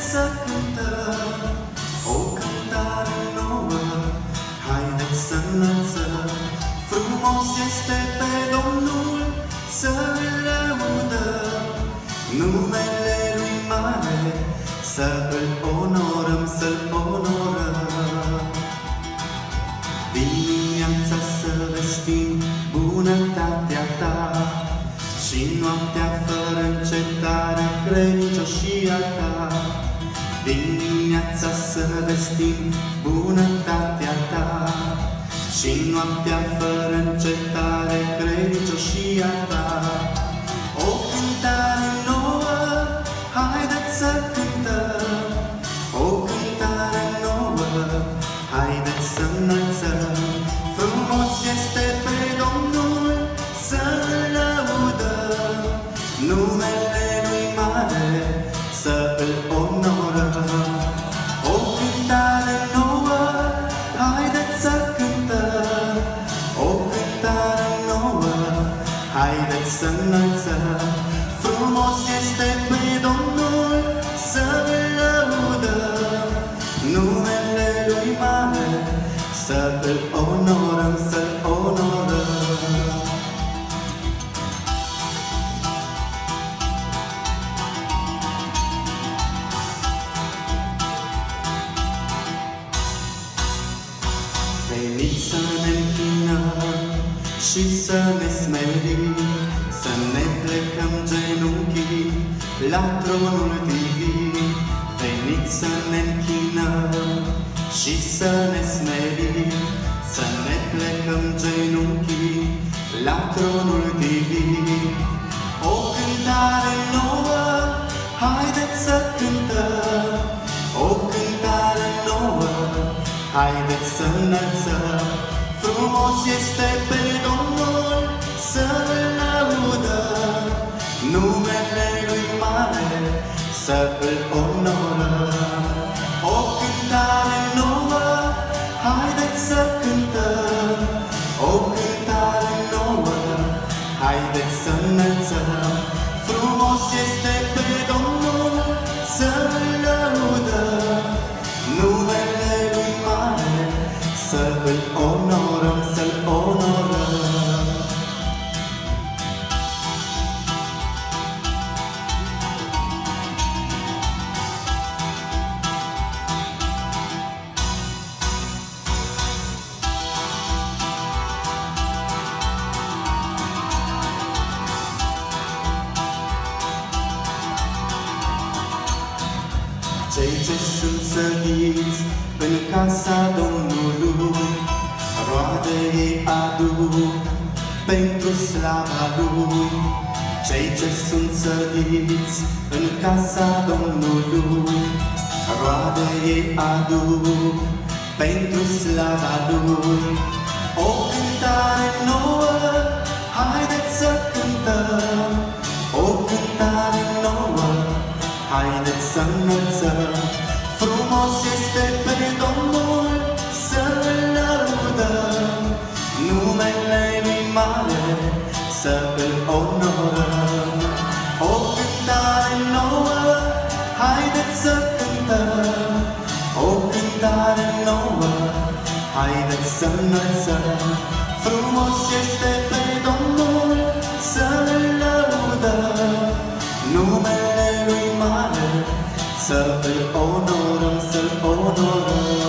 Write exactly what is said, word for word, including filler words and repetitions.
să cântăm o cântare nouă, haideți să înălțăm. Frumos este pe Domnul, să-L lăudăm, numele Lui mare, să-L onorăm, să-L onorăm. Dimineața să vestim bunătatea Ta și noaptea fără încetare credincioșia Ta. Dimineața să vestim bunătatea Ta și noaptea fără încetare credincioșia Ta. O cântare nouă, haideți să cântăm, o cântare nouă, haideți să înălțăm. Frumos este pe Domnul, să-L lăudăm, numele Lui mare, să-L onorăm. O cântare nouă, haideți să cântăm, o cântare nouă, haideți să înălțăm. Frumos este pe Domnul, să-L lăudăm, numele Lui mare, să-L onorăm, să-L onorăm. Veniți să ne închinăm și să ne smerim, să ne plecăm genunchii la tronul divin. Veniți să ne închinăm și să ne smerim, să ne plecăm genunchii la tronul divin. O cântare nouă, haideți să cântăm, o cântare nouă, haideți să înălțăm. Frumos este pe Domnul, să-L lăudăm, numele Lui mare, să-L onorăm. O cântare nouă, haideți să cântăm, o cântare nouă, haideți să înălțăm. Frumos este pe Domnul, să-L lăudăm, numele Lui mare, să-L onorăm, să-L onorăm. Cei ce sunt sădiți în casa Domnului, roade ei aduc pentru slava Lui. Cei ce sunt sădiți în casa Domnului, roade ei aduc pentru slava Lui. O cântare nouă, haideți să cântăm, o cântare nouă, haideți să înălțăm. Frumos este pe Domnul, să-L lăudăm, numele Lui mare, să-L onorăm. O cântare nouă, haideți să cântăm, o cântare nouă, haideți să înălțăm. Frumos este pe Domnul, să-L lăudăm, numele Lui mare, să-L onorăm, să-L onorăm.